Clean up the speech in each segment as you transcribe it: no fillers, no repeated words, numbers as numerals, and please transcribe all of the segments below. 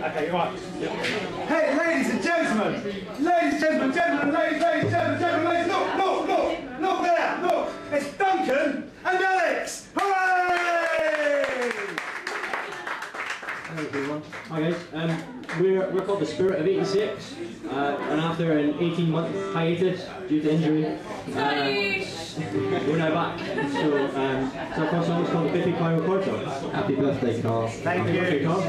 Okay, right. Hey, ladies and gentlemen, ladies and gentlemen, ladies, look there, look. It's Duncan and Alex. Hooray! Hello everyone. Hi guys. We're called the Spirit of 86, and after an 18-month hiatus due to injury, we're now back. So our first song is called the Biffy Clyro Corto. Happy birthday, Carl. Thank you. Happy Carl.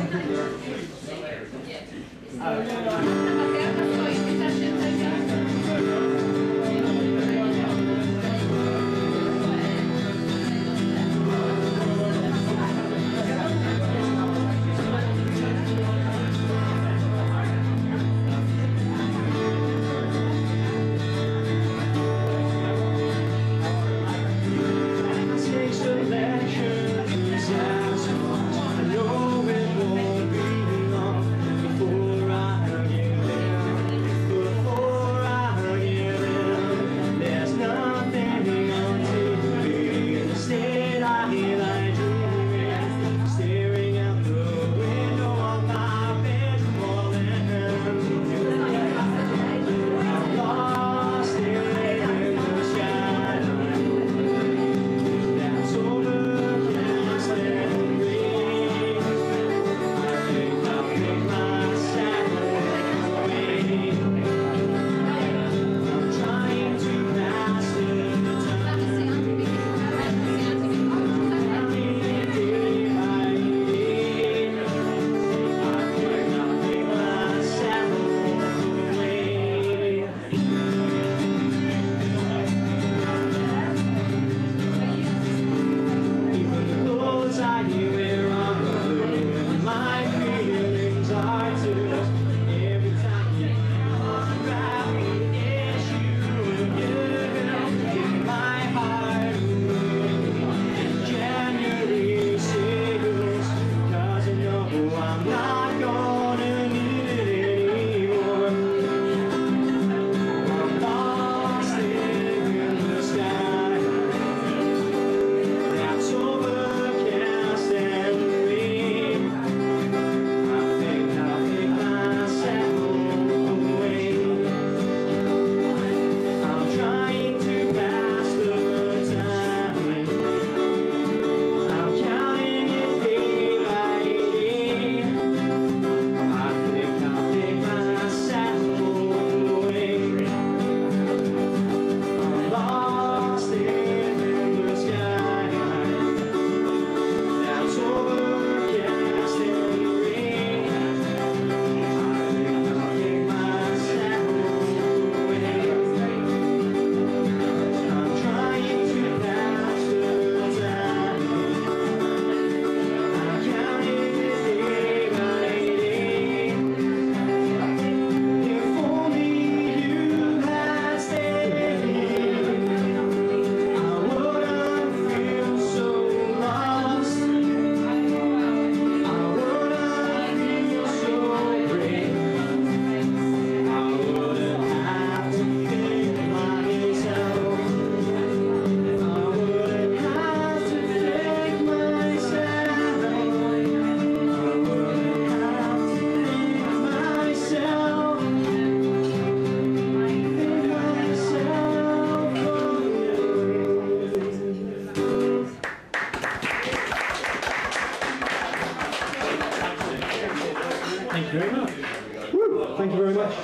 Thank you very much. Woo, thank you very much.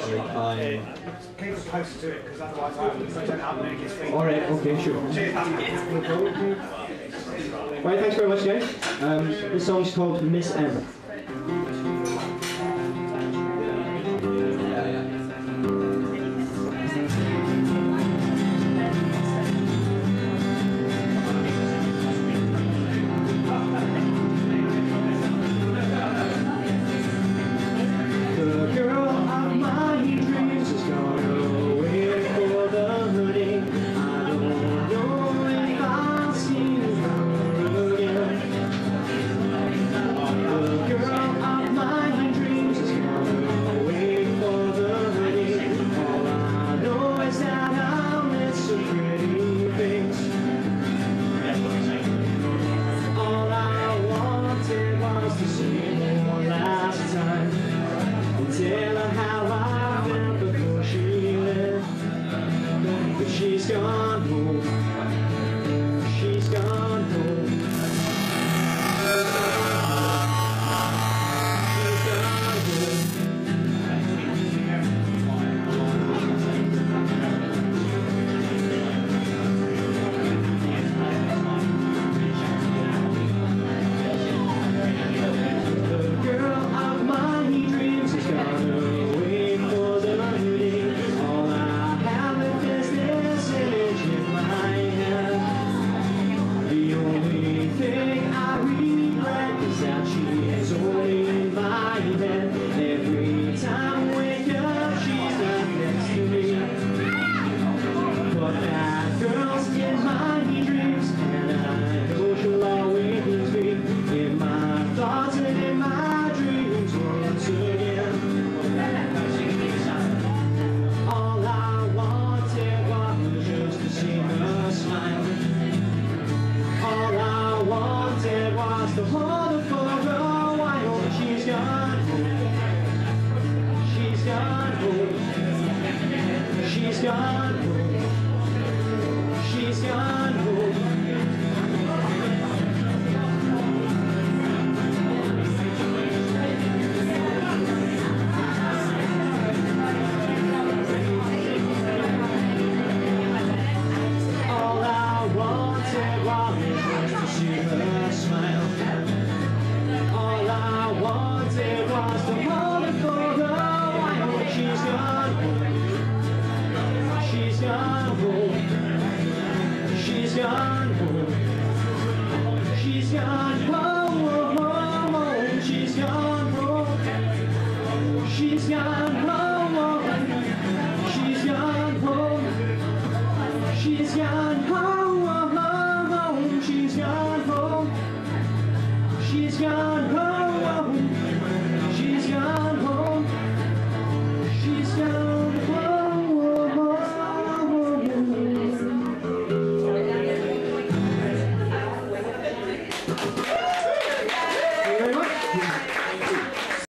Keep us close to it, because otherwise I don't have many his feet. Alright, okay, sure. Cheers, Right, thanks very much guys. This song's called Miss M.